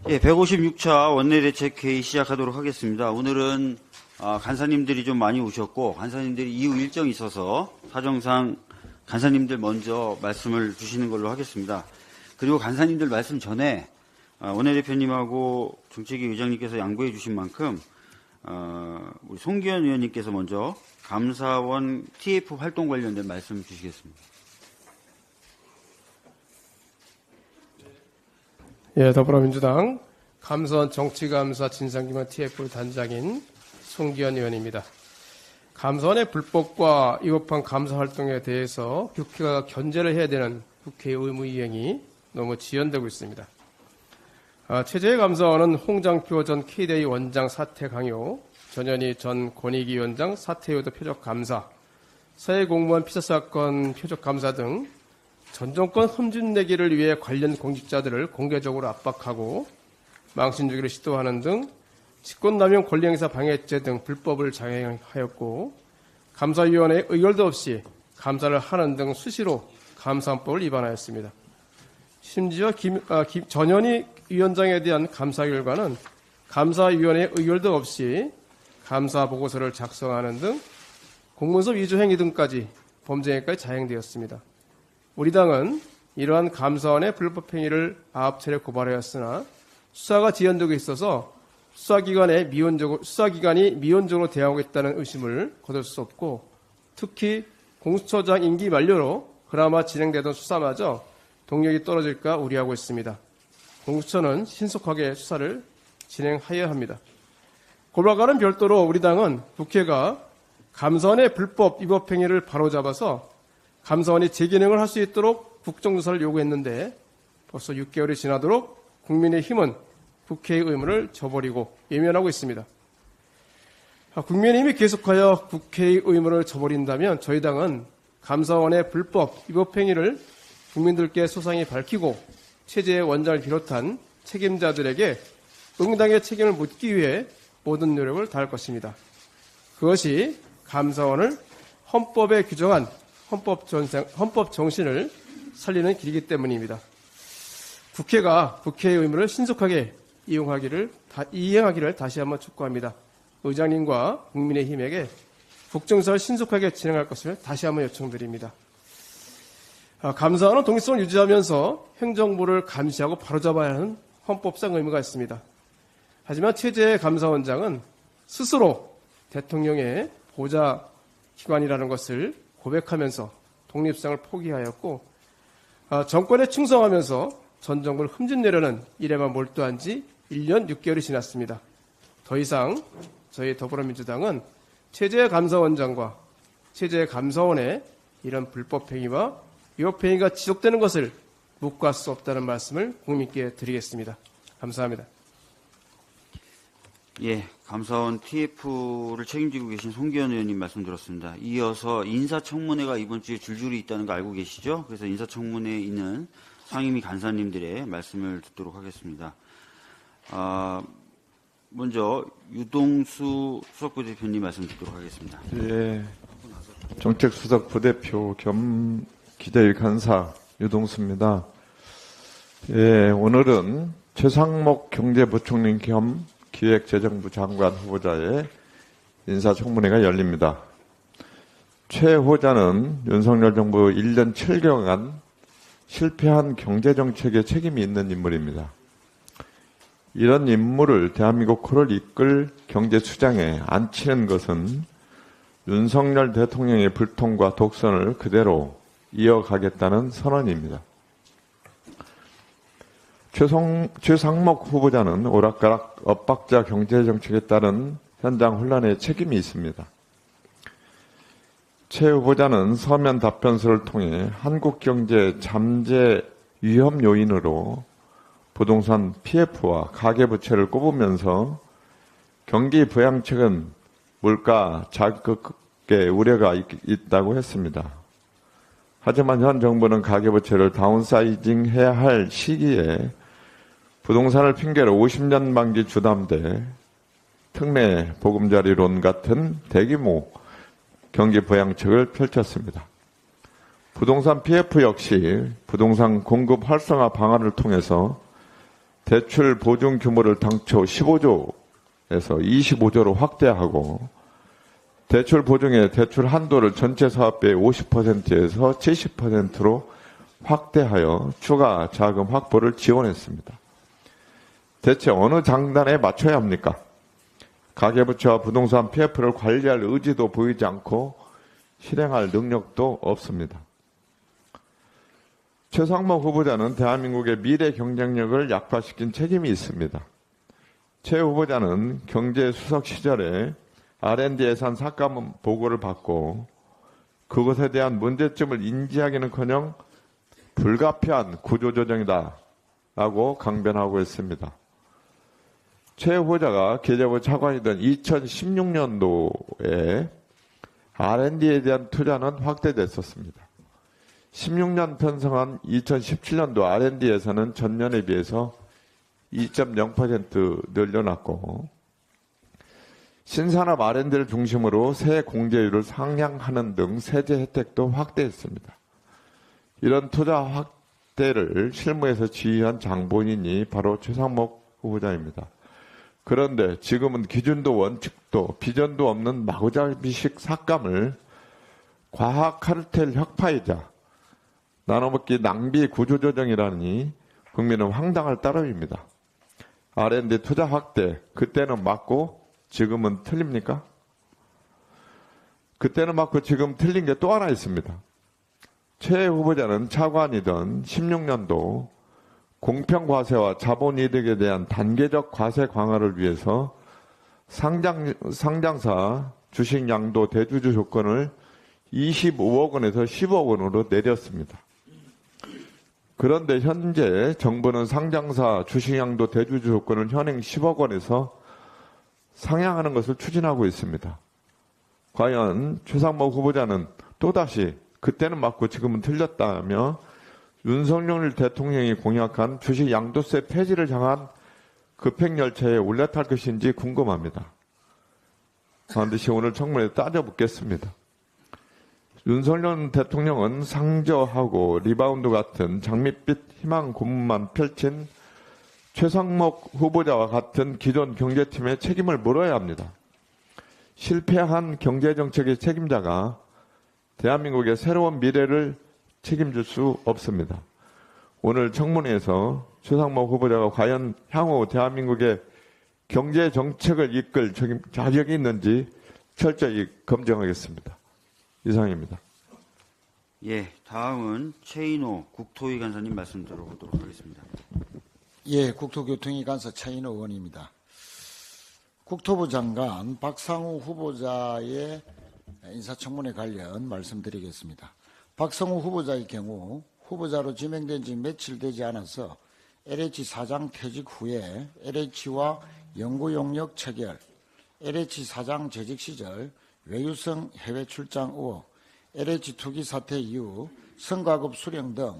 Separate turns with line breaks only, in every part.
예, 156차 원내대책회의 시작하도록 하겠습니다. 오늘은 간사님들이 좀 많이 오셨고 간사님들이 이후 일정이 있어서 사정상 간사님들 먼저 말씀을 주시는 걸로 하겠습니다. 그리고 간사님들 말씀 전에 원내대표님하고 정책위 의장님께서 양보해 주신 만큼 우리 송기현 의원님께서 먼저 감사원 TF 활동 관련된 말씀 주시겠습니다.
예, 더불어민주당 감사원 정치감사 진상규명 TF 단장인 송기현 의원입니다. 감사원의 불법과 위법한 감사 활동에 대해서 국회가 견제를 해야 되는 국회의 의무이행이 너무 지연되고 있습니다. 최재해 감사원은 홍장표 전 K대의 원장 사퇴 강요, 전현희 전 권익위원장 사퇴 의도 표적 감사, 사회공무원 피살 사건 표적 감사 등 전 정권 흠집내기를 위해 관련 공직자들을 공개적으로 압박하고 망신 주기를 시도하는 등 직권남용 권리행사 방해죄 등 불법을 자행하였고 감사위원회의 의결도 없이 감사를 하는 등 수시로 감사원법을 위반하였습니다. 심지어 전현희 위원장에 대한 감사 결과는 감사위원회의 의결도 없이 감사 보고서를 작성하는 등 공문서 위조 행위 등까지 범죄 행위까지 자행되었습니다. 우리 당은 이러한 감사원의 불법 행위를 9차례 고발하였으나 수사가 지연되고 있어서 수사기관이 미온적으로 대응하고 있다는 의심을 거둘 수 없고 특히 공수처장 임기 만료로 그나마 진행되던 수사마저 동력이 떨어질까 우려하고 있습니다. 공수처는 신속하게 수사를 진행하여야 합니다. 고발과는 별도로 우리 당은 국회가 감사원의 불법 위법 행위를 바로잡아서 감사원이 재기능을 할 수 있도록 국정조사를 요구했는데 벌써 6개월이 지나도록 국민의힘은 국회의 의무를 저버리고 외면하고 있습니다. 국민의힘이 계속하여 국회의 의무를 저버린다면 저희 당은 감사원의 불법 위법 행위를 국민들께 소상히 밝히고 최재해 원장을 비롯한 책임자들에게 응당의 책임을 묻기 위해 모든 노력을 다할 것입니다. 그것이 감사원을 헌법에 규정한 헌법 정신을 살리는 길이기 때문입니다. 국회가 국회의 의무를 신속하게 이행하기를 다시 한번 촉구합니다. 의장님과 국민의힘에게 국정조사를 신속하게 진행할 것을 다시 한번 요청드립니다. 감사원은 독립성을 유지하면서 행정부를 감시하고 바로잡아야 하는 헌법상 의무가 있습니다. 하지만 최재해 감사원장은 스스로 대통령의 보좌 기관이라는 것을 고백하면서 독립성을 포기하였고 정권에 충성하면서 전 정부를 흠집내려는 일에만 몰두한 지 1년 6개월이 지났습니다. 더 이상 저희 더불어민주당은 최재해 감사원장과 최재해 감사원의 이런 불법 행위와 위법 행위가 지속되는 것을 묵과할 수 없다는 말씀을 국민께 드리겠습니다. 감사합니다.
예, 감사원 TF를 책임지고 계신 송기현 의원님 말씀 들었습니다. 이어서 인사청문회가 이번 주에 줄줄이 있다는 거 알고 계시죠? 그래서 인사청문회에 있는 상임위 간사님들의 말씀을 듣도록 하겠습니다. 먼저 유동수 수석부대표님 말씀 듣도록 하겠습니다.
예, 정책수석 부대표 겸 기재위 간사 유동수입니다. 예, 오늘은 최상목 경제부총리 겸 기획재정부 장관 후보자의 인사청문회가 열립니다. 최 후보자는 윤석열 정부 1년 7개월간 실패한 경제정책에 책임이 있는 인물입니다. 이런 인물을 대한민국 코를 이끌 경제수장에 앉히는 것은 윤석열 대통령의 불통과 독선을 그대로 이어가겠다는 선언입니다. 최상목 후보자는 오락가락 엇박자 경제정책에 따른 현장 혼란에 책임이 있습니다. 최 후보자는 서면 답변서를 통해 한국 경제 잠재 위험 요인으로 부동산 PF와 가계부채를 꼽으면서 경기 부양책은 물가 자극의 우려가 있다고 했습니다. 하지만 현 정부는 가계부채를 다운사이징 해야 할 시기에 부동산을 핑계로 50년 만기 주담대, 특례 보금자리론 같은 대규모 경기 부양책을 펼쳤습니다. 부동산 PF 역시 부동산 공급 활성화 방안을 통해서 대출 보증 규모를 당초 15조에서 25조로 확대하고 대출 보증의 대출 한도를 전체 사업비의 50%에서 70%로 확대하여 추가 자금 확보를 지원했습니다. 대체 어느 장단에 맞춰야 합니까? 가계부채와 부동산 PF를 관리할 의지도 보이지 않고 실행할 능력도 없습니다. 최상목 후보자는 대한민국의 미래 경쟁력을 약화시킨 책임이 있습니다. 최 후보자는 경제수석 시절에 R&D 예산 삭감 보고를 받고 그것에 대한 문제점을 인지하기는커녕 불가피한 구조조정이다 라고 강변하고 있습니다. 최 후보자가 계좌부 차관이던 2016년도에 R&D에 대한 투자는 확대됐었습니다. 16년 편성한 2017년도 R&D 예산은 전년에 비해서 2.0% 늘려났고 신산업 R&D를 중심으로 세 공제율을 상향하는 등 세제 혜택도 확대했습니다. 이런 투자 확대를 실무에서 지휘한 장본인이 바로 최상목 후보자입니다. 그런데 지금은 기준도 원칙도 비전도 없는 마구잡이식 삭감을 과학 카르텔 혁파이자 나눠먹기 낭비 구조조정이라니 국민은 황당할 따름입니다. R&D 투자 확대, 그때는 맞고 지금은 틀립니까? 그때는 맞고 지금 틀린 게 또 하나 있습니다. 최 후보자는 차관이던 16년도 공평과세와 자본이득에 대한 단계적 과세 강화를 위해서 상장사 주식 양도 대주주 조건을 25억 원에서 10억 원으로 내렸습니다. 그런데 현재 정부는 상장사 주식 양도 대주주 조건을 현행 10억 원에서 상향하는 것을 추진하고 있습니다. 과연 최상목 후보자는 또다시 그때는 맞고 지금은 틀렸다며 윤석열 대통령이 공약한 주식 양도세 폐지를 향한 급행열차에 올라탈 것인지 궁금합니다. 반드시 오늘 청문회에 따져 묻겠습니다. 윤석열 대통령은 상저하고 리바운드 같은 장밋빛 희망 고문만 펼친 최상목 후보자와 같은 기존 경제팀의 책임을 물어야 합니다. 실패한 경제정책의 책임자가 대한민국의 새로운 미래를 책임질 수 없습니다. 오늘 청문회에서 최상목 후보자가 과연 향후 대한민국의 경제정책을 이끌 자격이 있는지 철저히 검증하겠습니다. 이상입니다.
예, 다음은 최인호 국토위 간사님 말씀 들어보도록 하겠습니다.
예, 국토교통위 간사 최인호 의원입니다. 국토부 장관 박상우 후보자의 인사청문회 관련 말씀드리겠습니다. 박상우 후보자의 경우 후보자로 지명된 지 며칠 되지 않아서 LH 사장 퇴직 후에 LH와 연구 용역 체결, LH 사장 재직 시절 외유성 해외 출장 의혹, LH 투기 사태 이후 성과급 수령 등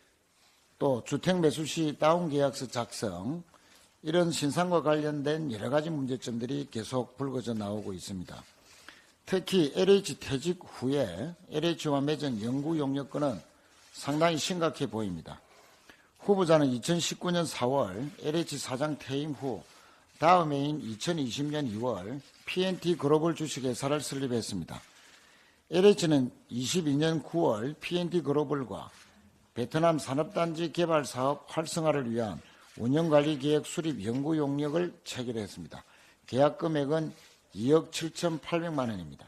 또 주택 매수 시 다운 계약서 작성, 이런 신상과 관련된 여러 가지 문제점들이 계속 불거져 나오고 있습니다. 특히 LH 퇴직 후에 LH와 맺은 연구 용역권은 상당히 심각해 보입니다. 후보자는 2019년 4월 LH 사장 퇴임 후 다음 해인 2020년 2월 P&T 글로벌 주식회사를 설립했습니다. LH는 22년 9월 P&T 글로벌과 베트남 산업단지 개발 사업 활성화를 위한 운영관리계획 수립 연구 용역을 체결했습니다. 계약 금액은 2억 7,800만 원입니다.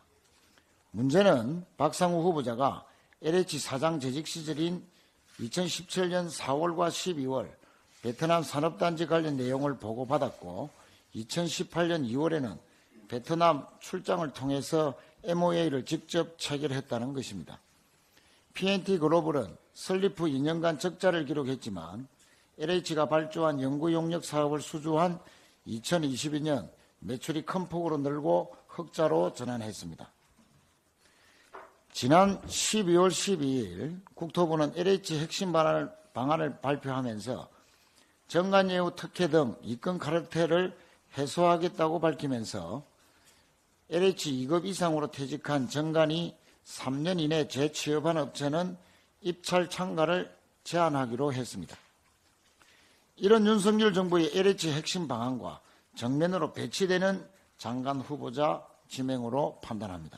문제는 박상우 후보자가 LH 사장 재직 시절인 2017년 4월과 12월 베트남 산업단지 관련 내용을 보고받았고 2018년 2월에는 베트남 출장을 통해서 MOA를 직접 체결했다는 것입니다. P&T 글로벌은 설립 후 2년간 적자를 기록했지만 LH가 발주한 연구 용역 사업을 수주한 2022년 매출이 큰 폭으로 늘고 흑자로 전환했습니다. 지난 12월 12일 국토부는 LH 핵심 방안을 발표하면서 정관예우 특혜 등 입금 카르텔을 해소하겠다고 밝히면서 LH 2급 이상으로 퇴직한 정관이 3년 이내 재취업한 업체는 입찰 참가를 제한하기로 했습니다. 이런 윤석열 정부의 LH 핵심 방안과 정면으로 배치되는 장관 후보자 지명으로 판단합니다.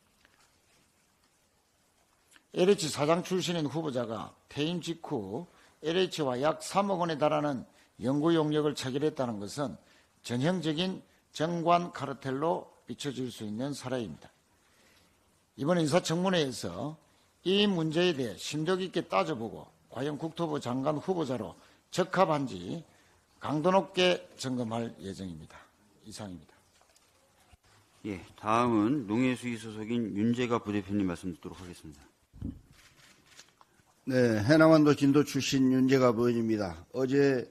LH 사장 출신인 후보자가 퇴임 직후 LH와 약 3억 원에 달하는 연구 용역을 체결했다는 것은 전형적인 정관 카르텔로 비춰질 수 있는 사례입니다. 이번 인사청문회에서 이 문제에 대해 심도 깊게 따져보고 과연 국토부 장관 후보자로 적합한지 강도 높게 점검할 예정입니다. 이상입니다.
예, 다음은 농해수위 소속인 윤재가 부대표님 말씀 듣도록 하겠습니다.
네, 해남완도 진도 출신 윤재갑 의원입니다. 어제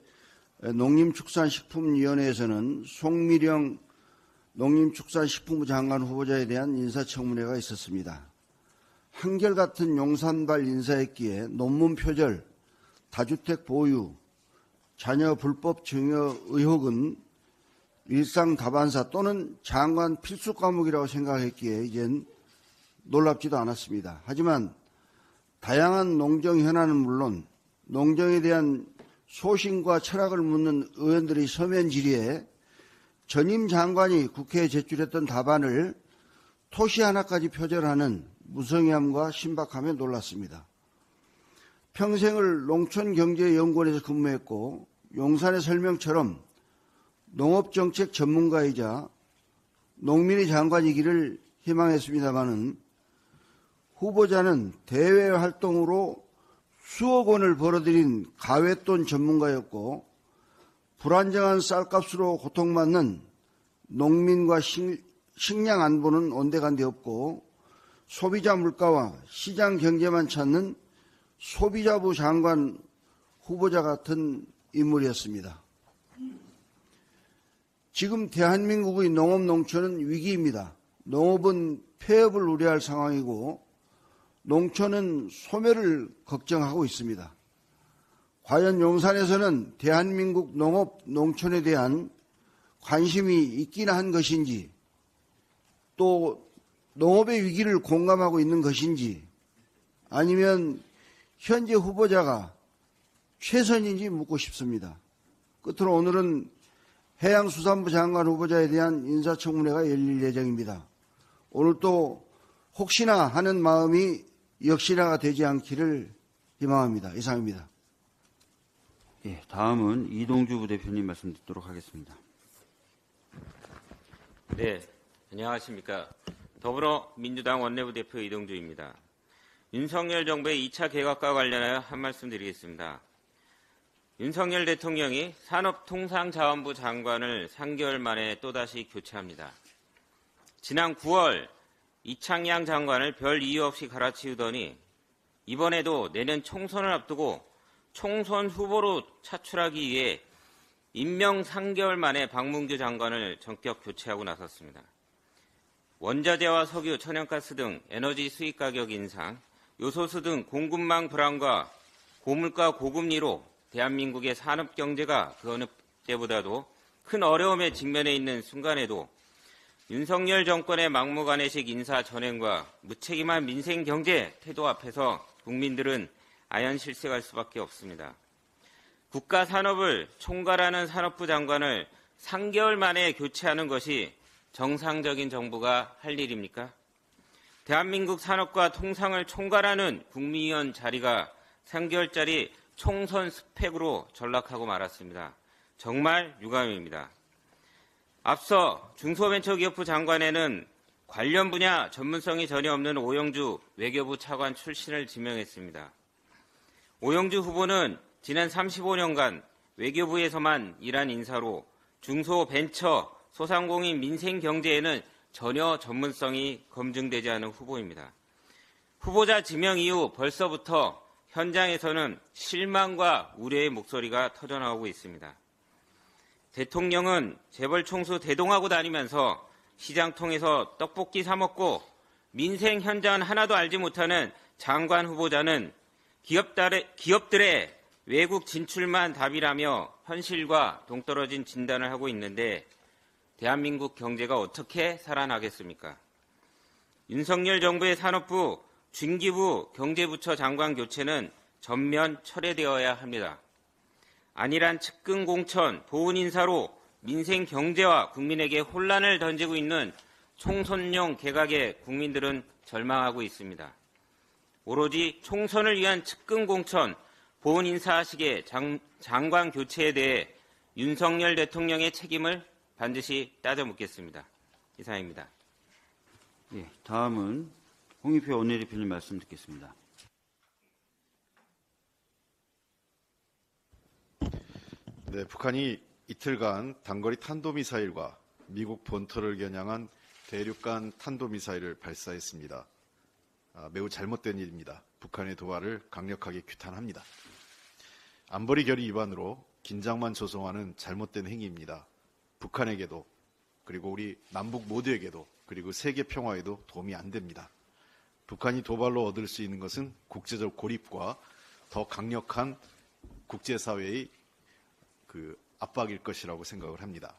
농림축산식품위원회에서는 송미령 농림축산식품부 장관 후보자에 대한 인사청문회가 있었습니다. 한결같은 용산발 인사했기에 논문 표절, 다주택 보유, 자녀 불법 증여 의혹은 일상 다반사 또는 장관 필수 과목이라고 생각했기에 이젠 놀랍지도 않았습니다. 하지만 다양한 농정 현안은 물론 농정에 대한 소신과 철학을 묻는 의원들의 서면 질의에 전임 장관이 국회에 제출했던 답안을 토시 하나까지 표절하는 무성의함과 신박함에 놀랐습니다. 평생을 농촌경제연구원에서 근무했고 용산의 설명처럼 농업정책 전문가이자 농민의 장관이기를 희망했습니다마는 후보자는 대외 활동으로 수억 원을 벌어들인 가외돈 전문가였고 불안정한 쌀값으로 고통받는 농민과 식량 안보는 온데간데 없고 소비자 물가와 시장 경제만 찾는 소비자부 장관 후보자 같은 인물이었습니다. 지금 대한민국의 농업 농촌은 위기입니다. 농업은 폐업을 우려할 상황이고 농촌은 소멸을 걱정하고 있습니다. 과연 용산에서는 대한민국 농업 농촌에 대한 관심이 있기나 한 것인지 또 농업의 위기를 공감하고 있는 것인지 아니면 현재 후보자가 최선인지 묻고 싶습니다. 끝으로 오늘은 해양수산부 장관 후보자에 대한 인사청문회가 열릴 예정입니다. 오늘 또 혹시나 하는 마음이 역시나가 되지 않기를 희망합니다. 이상입니다.
예, 다음은 이동주 부대표님 말씀 듣도록 하겠습니다.
네, 안녕하십니까. 더불어민주당 원내부대표 이동주입니다. 윤석열 정부의 2차 개각과 관련하여 한 말씀 드리겠습니다. 윤석열 대통령이 산업통상자원부 장관을 3개월 만에 또다시 교체합니다. 지난 9월 이창양 장관을 별 이유 없이 갈아치우더니 이번에도 내년 총선을 앞두고 총선 후보로 차출하기 위해 임명 3개월 만에 박문규 장관을 전격 교체하고 나섰습니다. 원자재와 석유, 천연가스 등 에너지 수입 가격 인상, 요소수 등 공급망 불안과 고물가 고금리로 대한민국의 산업 경제가 그 어느 때보다도 큰 어려움에 직면해 있는 순간에도 윤석열 정권의 막무가내식 인사 전횡과 무책임한 민생 경제 태도 앞에서 국민들은 아연실색할 수밖에 없습니다. 국가 산업을 총괄하는 산업부 장관을 3개월 만에 교체하는 것이 정상적인 정부가 할 일입니까? 대한민국 산업과 통상을 총괄하는 국무위원 자리가 3개월짜리 총선 스펙으로 전락하고 말았습니다. 정말 유감입니다. 앞서 중소벤처기업부 장관에는 관련 분야 전문성이 전혀 없는 오영주 외교부 차관 출신을 지명했습니다. 오영주 후보는 지난 35년간 외교부에서만 일한 인사로 중소벤처, 소상공인 민생경제에는 전혀 전문성이 검증되지 않은 후보입니다. 후보자 지명 이후 벌써부터 현장에서는 실망과 우려의 목소리가 터져나오고 있습니다. 대통령은 재벌 총수 대동하고 다니면서 시장통에서 떡볶이 사 먹고 민생 현장 하나도 알지 못하는 장관 후보자는 기업들의 외국 진출만 답이라며 현실과 동떨어진 진단을 하고 있는데 대한민국 경제가 어떻게 살아나겠습니까? 윤석열 정부의 산업부, 중기부, 경제부처 장관 교체는 전면 철회되어야 합니다. 안일한 측근 공천, 보훈 인사로 민생 경제와 국민에게 혼란을 던지고 있는 총선용 개각에 국민들은 절망하고 있습니다. 오로지 총선을 위한 측근 공천, 보훈 인사식의 장관 교체에 대해 윤석열 대통령의 책임을 반드시 따져 묻겠습니다. 이상입니다.
예, 다음은 홍익표 원내대표님 말씀 듣겠습니다.
네, 북한이 이틀간 단거리 탄도미사일과 미국 본토를 겨냥한 대륙간 탄도미사일을 발사했습니다. 매우 잘못된 일입니다. 북한의 도발을 강력하게 규탄합니다. 안보리 결의 위반으로 긴장만 조성하는 잘못된 행위입니다. 북한에게도 그리고 우리 남북 모두에게도 그리고 세계 평화에도 도움이 안 됩니다. 북한이 도발로 얻을 수 있는 것은 국제적 고립과 더 강력한 국제사회의 압박일 것이라고 생각을 합니다.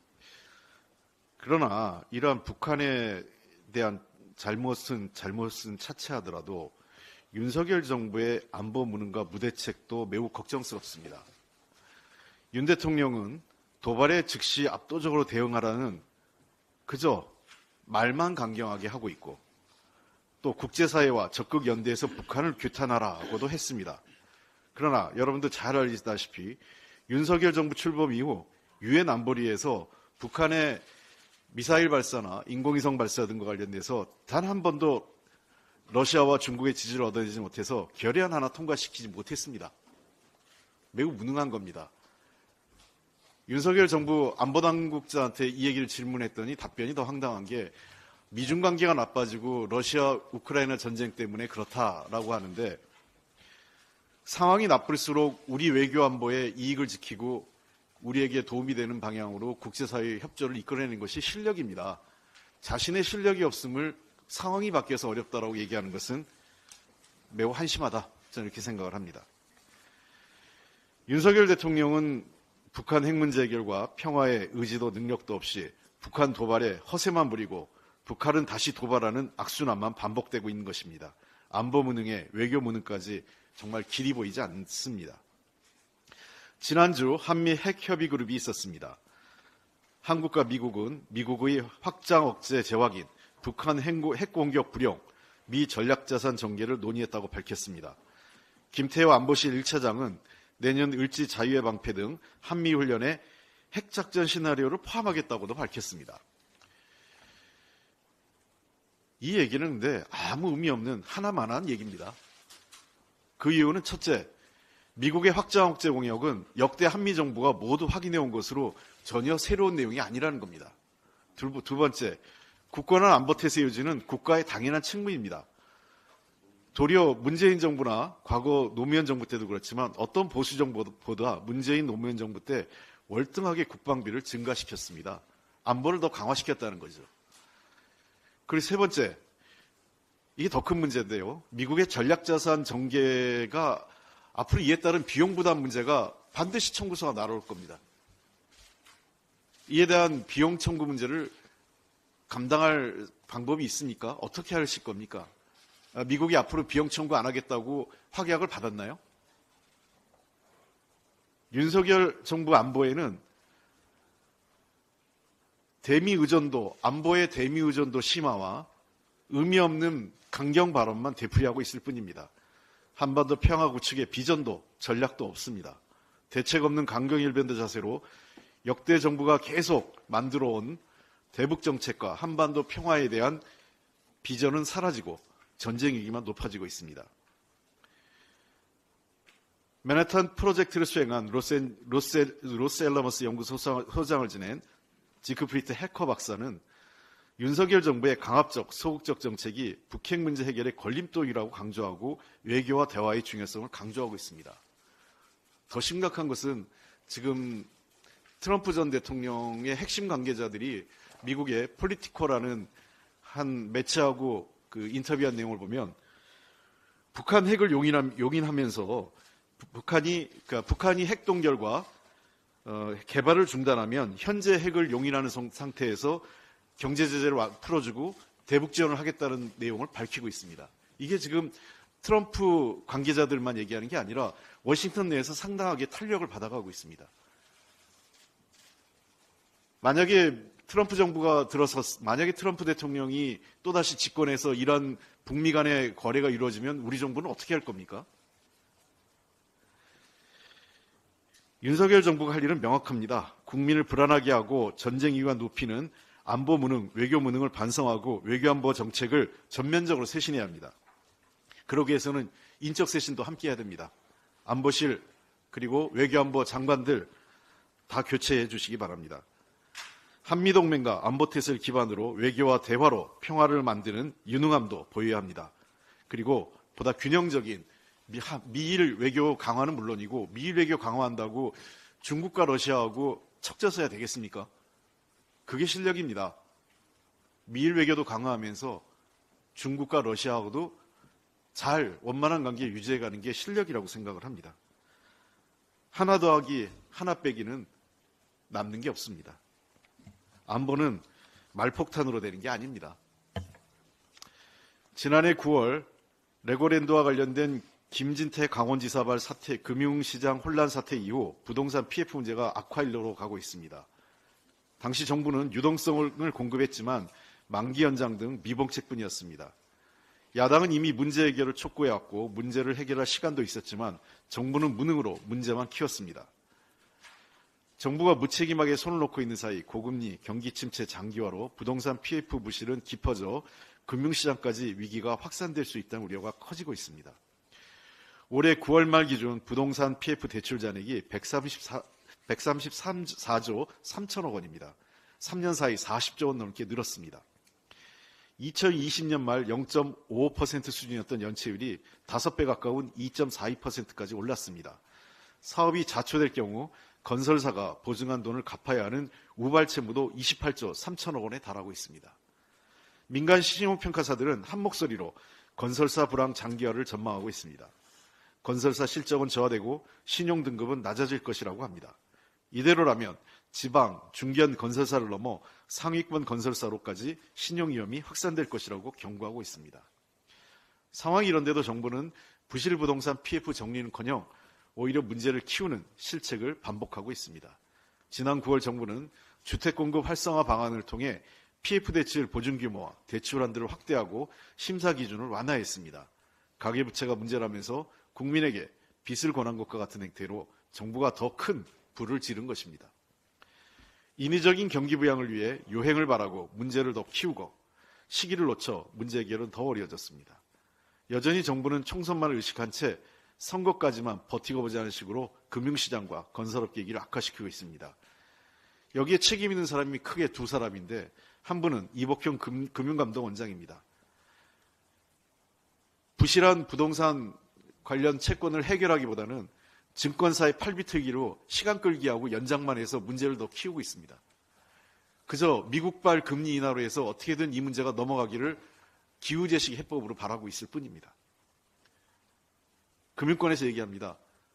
그러나 이러한 북한에 대한 잘못은 차치하더라도 윤석열 정부의 안보 무능과 무대책도 매우 걱정스럽습니다. 윤 대통령은 도발에 즉시 압도적으로 대응하라는 그저 말만 강경하게 하고 있고 또 국제사회와 적극 연대해서 북한을 규탄하라고도 했습니다. 그러나 여러분도 잘 알다시피 윤석열 정부 출범 이후 유엔 안보리에서 북한의 미사일 발사나 인공위성 발사 등과 관련돼서 단 한 번도 러시아와 중국의 지지를 얻어내지 못해서 결의안 하나 통과시키지 못했습니다. 매우 무능한 겁니다. 윤석열 정부 안보당국자한테 이 얘기를 질문했더니 답변이 더 황당한 게 미중 관계가 나빠지고 러시아 우크라이나 전쟁 때문에 그렇다라고 하는데 상황이 나쁠수록 우리 외교 안보의 이익을 지키고 우리에게 도움이 되는 방향으로 국제사회의 협조를 이끌어내는 것이 실력입니다. 자신의 실력이 없음을 상황이 바뀌어서 어렵다라고 얘기하는 것은 매우 한심하다. 저는 이렇게 생각을 합니다. 윤석열 대통령은 북한 핵 문제 해결과 평화의 의지도 능력도 없이 북한 도발에 허세만 부리고 북한은 다시 도발하는 악순환만 반복되고 있는 것입니다. 안보 무능에 외교 무능까지 정말 길이 보이지 않습니다. 지난주 한미 핵협의 그룹이 있었습니다. 한국과 미국은 미국의 확장 억제 재확인, 북한 핵 공격 불용, 미 전략자산 전개를 논의했다고 밝혔습니다. 김태호 안보실 1차장은 내년 을지 자유의 방패 등 한미 훈련에 핵작전 시나리오를 포함하겠다고도 밝혔습니다. 이 얘기는 근데 아무 의미 없는 하나만한 얘기입니다. 그 이유는 첫째, 미국의 확장 억제 공약은 역대 한미 정부가 모두 확인해 온 것으로 전혀 새로운 내용이 아니라는 겁니다. 두 번째, 국권한 안보 태세 유지는 국가의 당연한 책무입니다. 도리어 문재인 정부나 과거 노무현 정부 때도 그렇지만 어떤 보수 정부보다 문재인 노무현 정부 때 월등하게 국방비를 증가시켰습니다. 안보를 더 강화시켰다는 거죠. 그리고 세 번째, 이게 더 큰 문제인데요. 미국의 전략자산 전개가 앞으로 이에 따른 비용 부담 문제가 반드시 청구서가 날아올 겁니다. 이에 대한 비용 청구 문제를 감당할 방법이 있습니까? 어떻게 하실 겁니까? 미국이 앞으로 비용 청구 안 하겠다고 확약을 받았나요? 윤석열 정부 안보에는 대미 의존도, 안보의 대미 의존도 심화와 의미 없는 강경 발언만 되풀이하고 있을 뿐입니다. 한반도 평화 구축의 비전도 전략도 없습니다. 대책 없는 강경일변도 자세로 역대 정부가 계속 만들어온 대북 정책과 한반도 평화에 대한 비전은 사라지고 전쟁 위기만 높아지고 있습니다. 맨해튼 프로젝트를 수행한 로스앨러머스 연구소 소장을 지낸 지크프리트 해커 박사는 윤석열 정부의 강압적, 소극적 정책이 북핵 문제 해결의 걸림돌이라고 강조하고 외교와 대화의 중요성을 강조하고 있습니다. 더 심각한 것은 지금 트럼프 전 대통령의 핵심 관계자들이 미국의 폴리티코라는 한 매체하고 인터뷰한 내용을 보면 북한 핵을 용인하면서 북한이 핵 동결과 개발을 중단하면 현재 핵을 용인하는 상태에서 경제 제재를 풀어주고 대북 지원을 하겠다는 내용을 밝히고 있습니다. 이게 지금 트럼프 관계자들만 얘기하는 게 아니라 워싱턴 내에서 상당하게 탄력을 받아가고 있습니다. 만약에 트럼프 정부가 만약에 트럼프 대통령이 또다시 집권해서 이런 북미 간의 거래가 이루어지면 우리 정부는 어떻게 할 겁니까? 윤석열 정부가 할 일은 명확합니다. 국민을 불안하게 하고 전쟁 이유가 높이는 안보 무능, 외교 무능을 반성하고 외교안보 정책을 전면적으로 쇄신해야 합니다. 그러기 위해서는 인적 쇄신도 함께 해야 됩니다. 안보실 그리고 외교안보 장관들 다 교체해 주시기 바랍니다. 한미동맹과 안보태세를 기반으로 외교와 대화로 평화를 만드는 유능함도 보여야 합니다. 그리고 보다 균형적인 미일 외교 강화는 물론이고 미일 외교 강화한다고 중국과 러시아하고 척져서야 되겠습니까? 그게 실력입니다. 미일 외교도 강화하면서 중국과 러시아하고도 잘 원만한 관계 유지해가는 게 실력이라고 생각을 합니다. 하나 더하기 하나 빼기는 남는 게 없습니다. 안보는 말폭탄으로 되는 게 아닙니다. 지난해 9월 레고랜드와 관련된 김진태 강원지사발 사태, 금융시장 혼란 사태 이후 부동산 PF 문제가 악화일로로 가고 있습니다. 당시 정부는 유동성을 공급했지만 만기 연장 등 미봉책뿐이었습니다. 야당은 이미 문제 해결을 촉구해왔고 문제를 해결할 시간도 있었지만 정부는 무능으로 문제만 키웠습니다. 정부가 무책임하게 손을 놓고 있는 사이 고금리, 경기 침체 장기화로 부동산 PF 부실은 깊어져 금융시장까지 위기가 확산될 수 있다는 우려가 커지고 있습니다. 올해 9월 말 기준 부동산 PF 대출 잔액이 134조 3천억 원입니다. 3년 사이 40조 원 넘게 늘었습니다. 2020년 말 0.55% 수준이었던 연체율이 5배 가까운 2.42%까지 올랐습니다. 사업이 자초될 경우 건설사가 보증한 돈을 갚아야 하는 우발 채무도 28조 3천억 원에 달하고 있습니다. 민간 신용평가사들은 한 목소리로 건설사 불황 장기화를 전망하고 있습니다. 건설사 실적은 저하되고 신용 등급은 낮아질 것이라고 합니다. 이대로라면 지방, 중견 건설사를 넘어 상위권 건설사로까지 신용 위험이 확산될 것이라고 경고하고 있습니다. 상황이 이런데도 정부는 부실 부동산 PF 정리는커녕 오히려 문제를 키우는 실책을 반복하고 있습니다. 지난 9월 정부는 주택 공급 활성화 방안을 통해 PF 대출 보증 규모와 대출 한도를 확대하고 심사 기준을 완화했습니다. 가계부채가 문제라면서 국민에게 빚을 권한 것과 같은 행태로 정부가 더 큰 불을 지른 것입니다. 인위적인 경기 부양을 위해 요행을 바라고 문제를 더 키우고 시기를 놓쳐 문제 해결은 더 어려워졌습니다. 여전히 정부는 총선만을 의식한 채 선거까지만 버티고 보자는 식으로 금융시장과 건설업계 얘기를 악화시키고 있습니다. 여기에 책임 있는 사람이 크게 두 사람인데 한 분은 이복형 금융감독원장입니다. 부실한 부동산 관련 채권을 해결하기보다는 증권사의 팔비틀기로 시간 끌기하고 연장만 해서 문제를 더 키우고 있습니다. 그저 미국발 금리 인하로 해서 어떻게든 이 문제가 넘어가기를 기후제식 해법으로 바라고 있을 뿐입니다. 금융권에서 얘기합니다.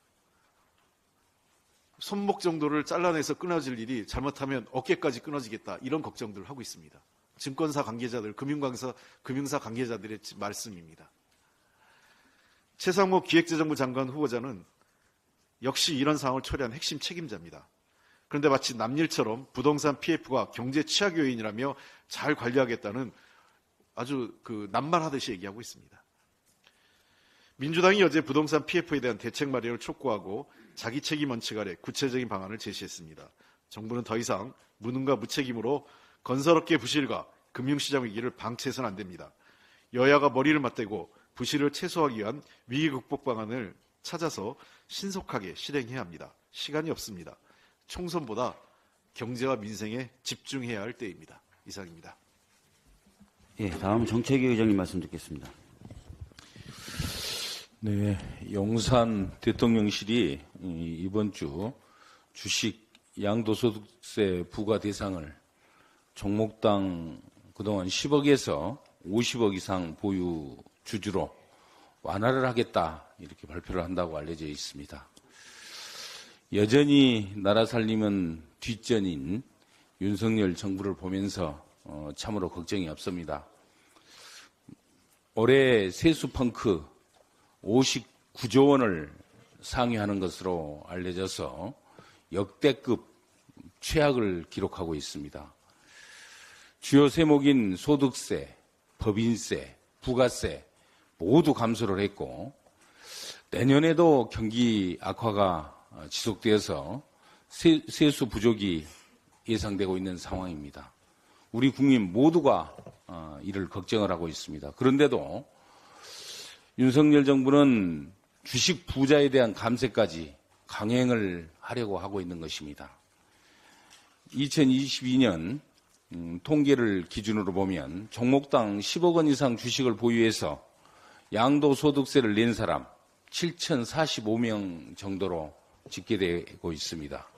손목 정도를 잘라내서 끊어질 일이 잘못하면 어깨까지 끊어지겠다. 이런 걱정들을 하고 있습니다. 증권사 관계자들, 금융사 관계자들의 말씀입니다. 최상목 기획재정부 장관 후보자는 역시 이런 상황을 초래한 핵심 책임자입니다. 그런데 마치 남일처럼 부동산 PF가 경제 취약 요인이라며 잘 관리하겠다는 아주 남말하듯이 얘기하고 있습니다. 민주당이 어제 부동산 PF에 대한 대책 마련을 촉구하고 자기 책임 원칙 아래 구체적인 방안을 제시했습니다. 정부는 더 이상 무능과 무책임으로 건설업계 부실과 금융시장 위기를 방치해서는 안 됩니다. 여야가 머리를 맞대고 부실을 최소화하기 위한 위기 극복 방안을 찾아서 신속하게 실행해야 합니다. 시간이 없습니다. 총선보다 경제와 민생에 집중해야 할 때입니다. 이상입니다.
예, 다음 정책위 의장님 말씀 듣겠습니다.
네, 용산 대통령실이 이번 주 주식 양도소득세 부과 대상을 종목당 그동안 10억에서 50억 이상 보유 주주로 완화를 하겠다 이렇게 발표를 한다고 알려져 있습니다. 여전히 나라 살림은 뒷전인 윤석열 정부를 보면서 참으로 걱정이 없습니다. 올해 세수 펑크 59조 원을 상회하는 것으로 알려져서 역대급 최악을 기록하고 있습니다. 주요 세목인 소득세, 법인세, 부가세 모두 감소를 했고 내년에도 경기 악화가 지속되어서 세수 부족이 예상되고 있는 상황입니다. 우리 국민 모두가 이를 걱정을 하고 있습니다. 그런데도 윤석열 정부는 주식 부자에 대한 감세까지 강행을 하려고 하고 있는 것입니다. 2022년 통계를 기준으로 보면 종목당 10억 원 이상 주식을 보유해서 양도소득세를 낸 사람 7,045명 정도로 집계되고 있습니다.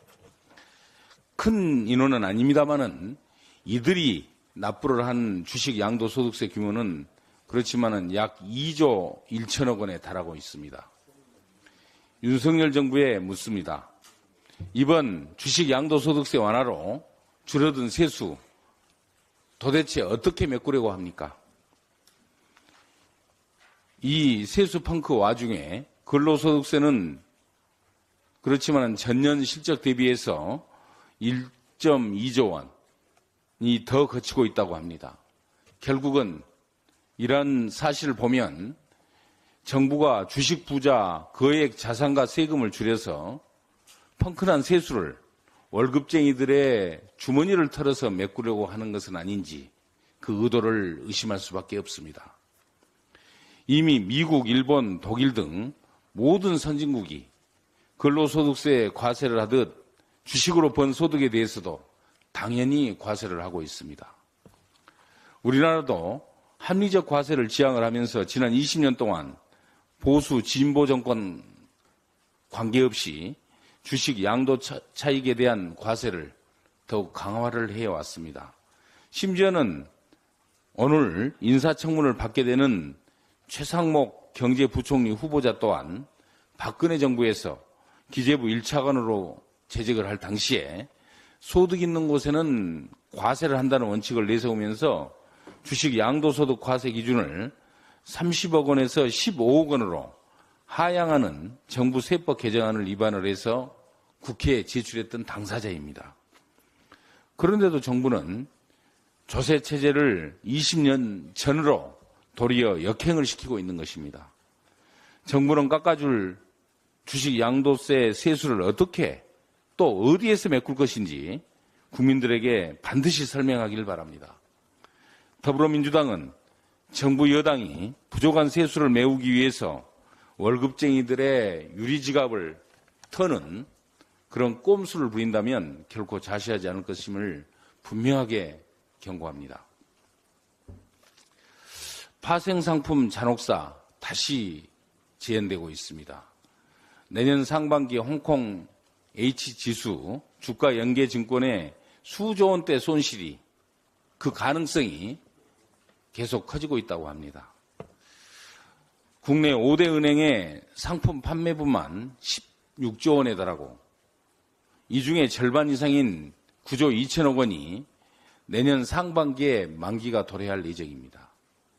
큰 인원은 아닙니다만은 이들이 납부를 한 주식 양도소득세 규모는 그렇지만은 약 2조 1천억 원에 달하고 있습니다. 윤석열 정부에 묻습니다. 이번 주식 양도소득세 완화로 줄어든 세수 도대체 어떻게 메꾸려고 합니까? 이 세수 펑크 와중에 근로소득세는 그렇지만 전년 실적 대비해서 1.2조 원이 더 거치고 있다고 합니다. 결국은 이런 사실을 보면 정부가 주식 부자 거액 자산과 세금을 줄여서 펑크난 세수를 월급쟁이들의 주머니를 털어서 메꾸려고 하는 것은 아닌지 그 의도를 의심할 수밖에 없습니다. 이미 미국, 일본, 독일 등 모든 선진국이 근로소득세 과세를 하듯 주식으로 번 소득에 대해서도 당연히 과세를 하고 있습니다. 우리나라도 합리적 과세를 지향을 하면서 지난 20년 동안 보수 진보 정권 관계없이 주식 양도 차익에 대한 과세를 더욱 강화를 해왔습니다. 심지어는 오늘 인사청문을 받게 되는 최상목 경제부총리 후보자 또한 박근혜 정부에서 기재부 1차관으로 재직을 할 당시에 소득 있는 곳에는 과세를 한다는 원칙을 내세우면서 주식 양도소득 과세 기준을 30억 원에서 15억 원으로 하향하는 정부 세법 개정안을 입안을 해서 국회에 제출했던 당사자입니다. 그런데도 정부는 조세 체제를 20년 전으로 도리어 역행을 시키고 있는 것입니다. 정부는 깎아줄 주식 양도세 세수를 어떻게 또 어디에서 메꿀 것인지 국민들에게 반드시 설명하길 바랍니다. 더불어민주당은 정부 여당이 부족한 세수를 메우기 위해서 월급쟁이들의 유리지갑을 터는 그런 꼼수를 부린다면 결코 자시하지 않을 것임을 분명하게 경고합니다. 파생상품 잔혹사 다시 재현되고 있습니다. 내년 상반기 홍콩 H지수 주가 연계증권의 수조 원대 손실이 그 가능성이 계속 커지고 있다고 합니다. 국내 5대 은행의 상품 판매분만 16조 원에 달하고 이 중에 절반 이상인 9조 2천억 원이 내년 상반기에 만기가 도래할 예정입니다.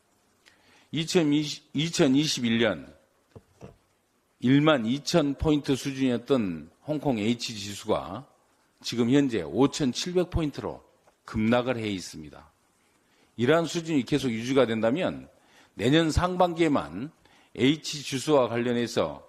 2021년 1만 2천 포인트 수준이었던 홍콩 H지수가 지금 현재 5,700포인트로 급락을 해 있습니다. 이러한 수준이 계속 유지가 된다면 내년 상반기에만 H지수와 관련해서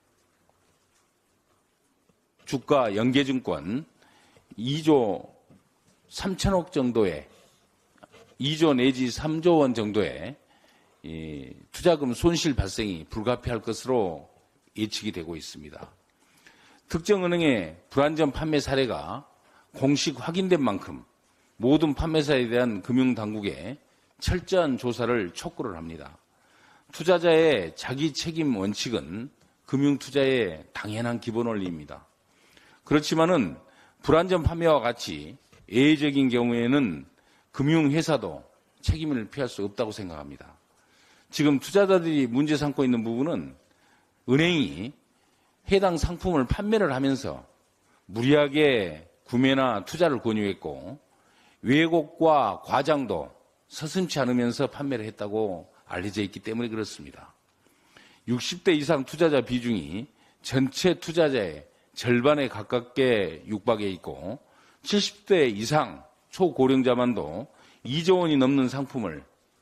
주가 연계증권 2조 3천억 정도의 2조 내지 3조 원 정도의 투자금 손실 발생이 불가피할 것으로 예측이 되고 있습니다. 특정 은행의 불안전 판매 사례가 공식 확인된 만큼 모든 판매사에 대한 금융당국에 철저한 조사를 촉구를 합니다. 투자자의 자기 책임 원칙은 금융투자의 당연한 기본 원리입니다. 그렇지만은 불안전 판매와 같이 예외적인 경우에는 금융회사도 책임을 피할 수 없다고 생각합니다. 지금 투자자들이 문제 삼고 있는 부분은 은행이 해당 상품을 판매를 하면서 무리하게 구매나 투자를 권유했고 왜곡과 과장도 서슴지 않으면서 판매를 했다고 알려져 있기 때문에 그렇습니다. 60대 이상 투자자 비중이 전체 투자자의 절반에 가깝게 육박해 있고 70대 이상 초고령자만도 2조 원이 넘는 상품을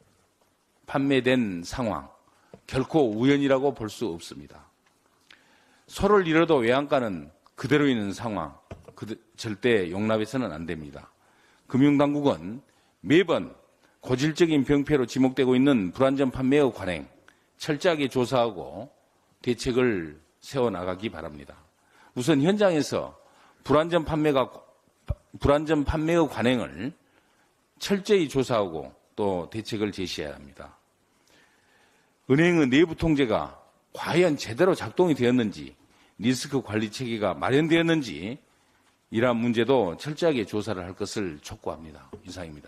판매된 상황, 결코 우연이라고 볼 수 없습니다. 소를 잃어도 외양가는 그대로 있는 상황, 절대 용납해서는 안 됩니다. 금융당국은 매번 고질적인 병폐로 지목되고 있는 불안전 판매의 관행, 철저하게 조사하고 대책을 세워나가기 바랍니다. 우선 현장에서 불안전 판매의 관행을 철저히 조사하고 또 대책을 제시해야 합니다. 은행의 내부 통제가 과연 제대로 작동이 되었는지, 리스크 관리 체계가 마련되었는지 이러한 문제도 철저하게 조사를 할 것을 촉구합니다. 이상입니다.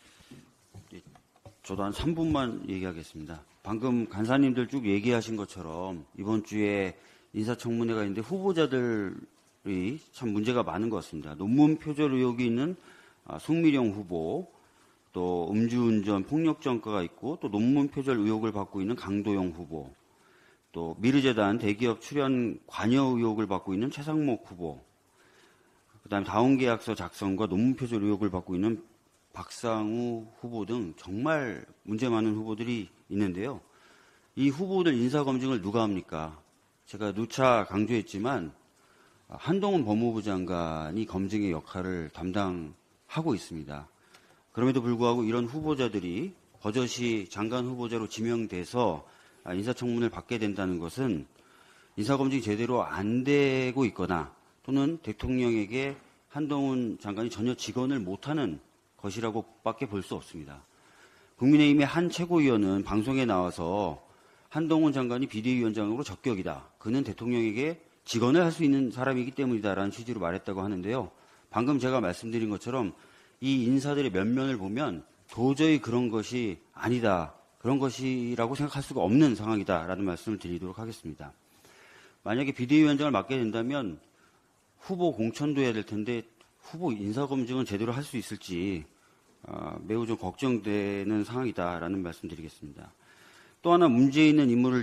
저도 한 3분만 얘기하겠습니다. 방금 간사님들 쭉 얘기하신 것처럼 이번 주에 인사청문회가 있는데 후보자들이 참 문제가 많은 것 같습니다. 논문 표절 의혹이 있는 송미령 후보, 또 음주운전 폭력전가가 있고 또 논문 표절 의혹을 받고 있는 강도영 후보, 또 미르재단 대기업 출연 관여 의혹을 받고 있는 최상목 후보, 그다음에 다운계약서 작성과 논문 표절 의혹을 받고 있는 박상우 후보 등 정말 문제 많은 후보들이 있는데요. 이 후보들 인사검증을 누가 합니까? 제가 누차 강조했지만 한동훈 법무부 장관이 검증의 역할을 담당하고 있습니다. 그럼에도 불구하고 이런 후보자들이 버젓이 장관 후보자로 지명돼서 인사청문회를 받게 된다는 것은 인사검증이 제대로 안 되고 있거나 또는 대통령에게 한동훈 장관이 전혀 직언을 못하는 것이라고밖에 볼 수 없습니다. 국민의힘의 한 최고위원은 방송에 나와서 한동훈 장관이 비대위원장으로 적격이다. 그는 대통령에게 직언을 할 수 있는 사람이기 때문이다라는 취지로 말했다고 하는데요. 방금 제가 말씀드린 것처럼 이 인사들의 면면을 보면 도저히 그런 것이 아니다. 그런 것이라고 생각할 수가 없는 상황이다라는 말씀을 드리도록 하겠습니다. 만약에 비대위원장을 맡게 된다면 후보 공천도 해야 될 텐데 후보 인사검증은 제대로 할 수 있을지 매우 좀 걱정되는 상황이다라는 말씀드리겠습니다. 또 하나 문제 있는 인물을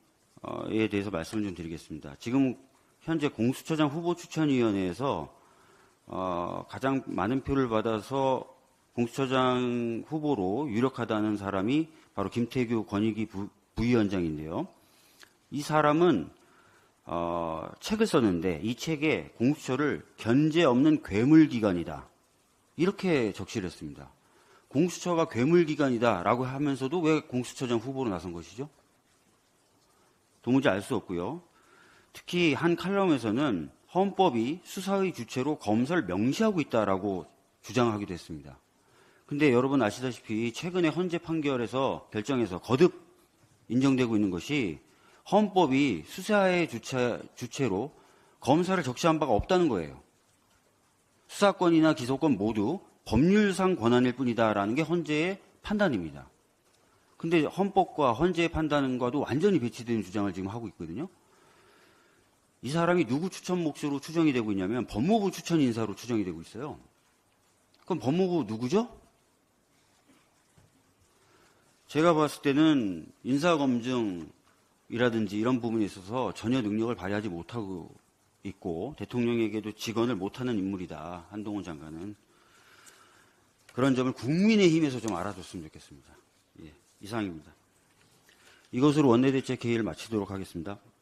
에 대해서 말씀을 좀 드리겠습니다. 지금 현재 공수처장 후보 추천위원회에서 가장 많은 표를 받아서 공수처장 후보로 유력하다는 사람이 바로 김태규 권익위 부위원장인데요. 이 사람은 책을 썼는데 이 책에 공수처를 견제 없는 괴물기관이다. 이렇게 적시를 했습니다. 공수처가 괴물기관이다라고 하면서도 왜 공수처장 후보로 나선 것이죠? 도무지 알 수 없고요. 특히 한 칼럼에서는 헌법이 수사의 주체로 검사를 명시하고 있다라고 주장하기도 했습니다. 근데 여러분 아시다시피 최근에 헌재 판결에서 결정에서 거듭 인정되고 있는 것이 헌법이 수사의 주체로 검사를 적시한 바가 없다는 거예요. 수사권이나 기소권 모두 법률상 권한일 뿐이다라는 게 헌재의 판단입니다. 근데 헌법과 헌재의 판단과도 완전히 배치된 주장을 지금 하고 있거든요. 이 사람이 누구 추천 몫으로 추정이 되고 있냐면 법무부 추천 인사로 추정이 되고 있어요. 그럼 법무부 누구죠? 제가 봤을 때는 인사검증이라든지 이런 부분에 있어서 전혀 능력을 발휘하지 못하고 있고 대통령에게도 직언을 못하는 인물이다. 한동훈 장관은. 그런 점을 국민의힘에서 좀 알아줬으면 좋겠습니다. 예, 이상입니다. 이것으로 원내대책 회의를 마치도록 하겠습니다.